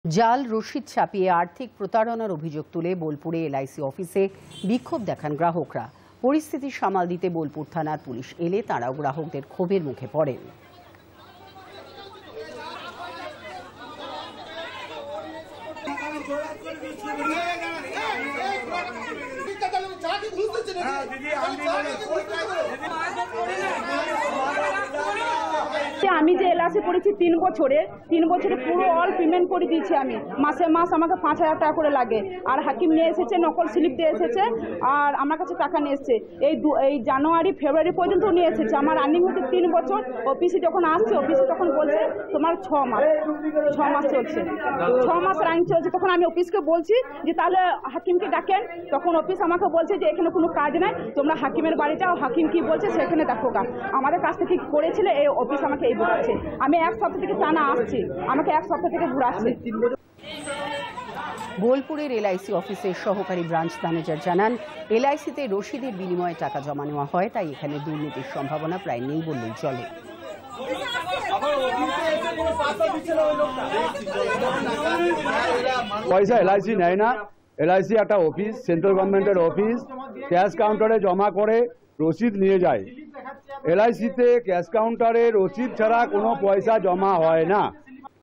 জাল রসিদ ছাপিয়ে আর্থিক প্রতারণার অভিযোগ তুলে বোলপুরে এলআইসি অফিসে বিক্ষোভ দেখান গ্রাহকরা। পরিস্থিতি সামাল দিতে বোলপুর থানার পুলিশ এলে তাঁরাও গ্রাহকদের ক্ষোভের মুখে পড়েন। আমি যে এলআইসি করেছি 3 বছরে পুরো অল পেমেন্ট করে দিয়েছি। আমি মাসে মাস আমাকে 5,000 টাকা করে লাগে। আর হাকিম নিয়ে এসেছে, নকল স্লিপ দিয়ে এসেছে, আর আমার কাছে টাকা নিয়ে এসেছে। এই জানুয়ারি ফেব্রুয়ারি পর্যন্ত নিয়ে এসেছে। আমার রানিং হচ্ছে 3 বছর। অফিসে যখন আসছে, অফিসে তখন বলছে তোমার 6 মাস চলছে, 6 মাস রানিং চলছে। তখন আমি অফিসকে বলছি যে তাহলে হাকিমকে ডাকেন। তখন অফিস আমাকে বলছে যে এখানে কোনো কাজ নাই, তোমরা হাকিমের বাড়ি যাও, হাকিম কি বলছে সেখানে দেখো। আমাদের কাছ থেকে করেছিল এই অফিস আমাকে এই বোঝাচ্ছে। আমি 1 সপ্তাহ থেকে টানা আসছি, আমাকে 1 সপ্তাহ থেকে ঘুরাচ্ছে। বোলপুরের এলআইসি অফিসের সহকারী ব্রাঞ্চ ম্যানেজার জানান, এলআইসিতে রসিদের বিনিময়ে টাকা জমা নেওয়া হয়, তাই এখানে দুর্নীতির সম্ভাবনা প্রায় নেই বললেই চলে। পয়সা এলআইসি নেয় না। এলআইসি একটা অফিস, সেন্ট্রাল গভর্নমেন্টের অফিস। ক্যাশ কাউন্টারে জমা করে রসিদ নিয়ে যায়। এলআইসিতে ক্যাশ কাউন্টারে রসিদ ছাড়া কোনো পয়সা জমা হয় না।